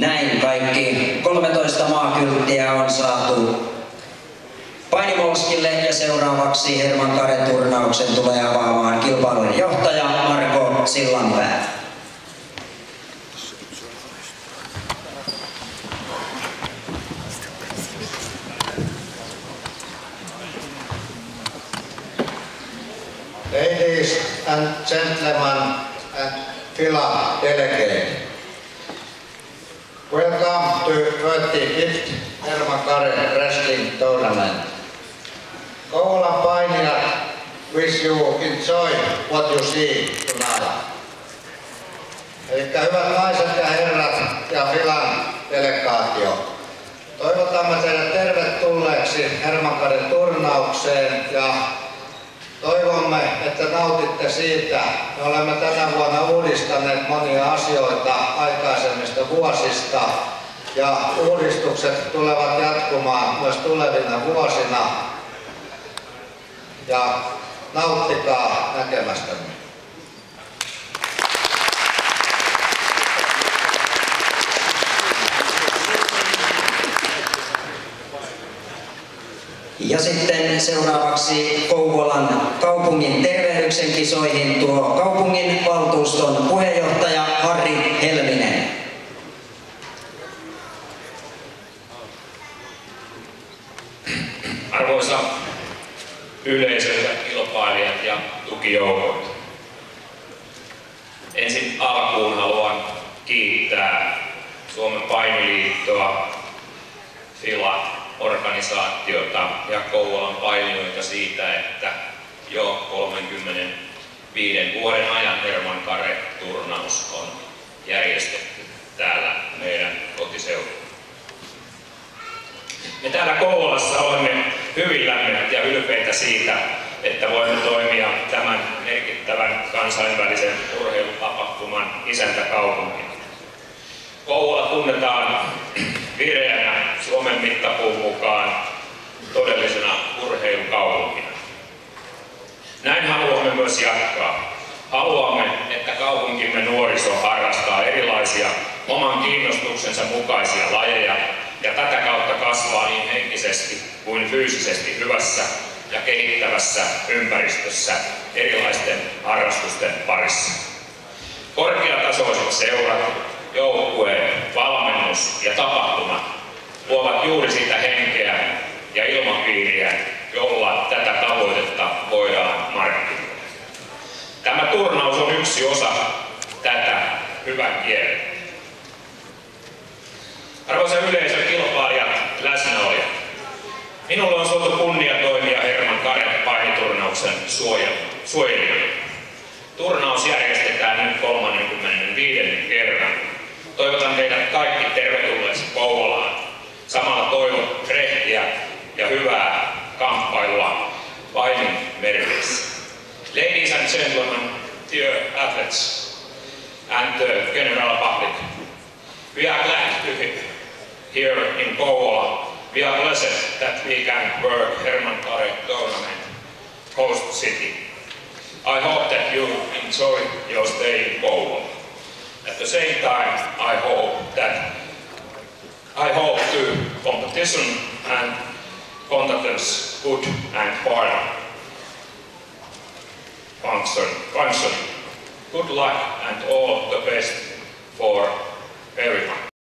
Näin kaikki 13 maakylttiä on saatu painimolskille ja seuraavaksi Herman Kare-turnauksen tulee avaamaan kilpailun johtaja Marko Sillanpää. Ladies and gentlemen and FILA delegate, welcome to 35th Herman Kare Wrestling Tournament. Kouvolan painijat wish you enjoy what you see tonight. Elikkä hyvät naiset ja herrat ja FILAn delegaatio, toivotamme teidät tervetulleeksi Herman Karen turnaukseen ja toivomme, että nautitte siitä. Me olemme tänä vuonna uudistaneet monia asioita aikaisemmista vuosista ja uudistukset tulevat jatkumaan myös tulevina vuosina. Ja nauttikaa näkemästämme. Ja sitten seuraavaksi Kouvolan kaupungin tervehdyksen kisoihin tuo kaupungin valtuuston puheenjohtaja Harri Helminen. Arvoisa yleisö ja kilpailijat ja tukijoukot. Ensin alkuun haluan kiittää Suomen painiliittoa, FILA-organisaatiota ja Kouvolan painijoita siitä, että jo 35 vuoden ajan Herman Kare-turnaus on järjestetty täällä meidän kotiseudulla. Me täällä Kouvolassa olemme hyvillämme ja ylpeitä siitä, että voimme toimia tämän merkittävän kansainvälisen urheilutapahtuman isäntäkaupungina. Kouvola tunnetaan vireänä Suomen mittapuun mukaan todellisena urheilukaupunkina. Näin haluamme myös jatkaa. Haluamme, että kaupunkimme nuoriso harrastaa erilaisia oman kiinnostuksensa mukaisia lajeja ja tätä kautta kasvaa niin henkisesti kuin fyysisesti hyvässä ja kehittävässä ympäristössä erilaisten harrastusten parissa. Korkeatasoiset seurat, joukkueet, valmennus ja tapahtumat luovat juuri sitä henkeä ja ilmapiiriä, jolla tätä tavoitetta voidaan markkinoida. Tämä turnaus on yksi osa tätä hyvän kierrettä. Arvoisa yleisö, kilpailijat, läsnäolijat. Minulla on suotu kunnia toimia Herman Kare-painiturnauksen suojelijana. Turnaus järjestetään nyt 35. kerran. Toivotan teidät kaikki tervetulleeksi Kouvolaan. Samalla toivon rehtiä ja hyvää kamppailua painin merkeissä. Ladies and gentlemen, dear athletes and the general public, we are glad to be here in Kouvola. We are blessed that we can work Herman Kare tournament host city. I hope that you enjoy your stay in Kouvola. At the same time, I hope the competition and contestants good and fun function. Good luck and all the best for everyone.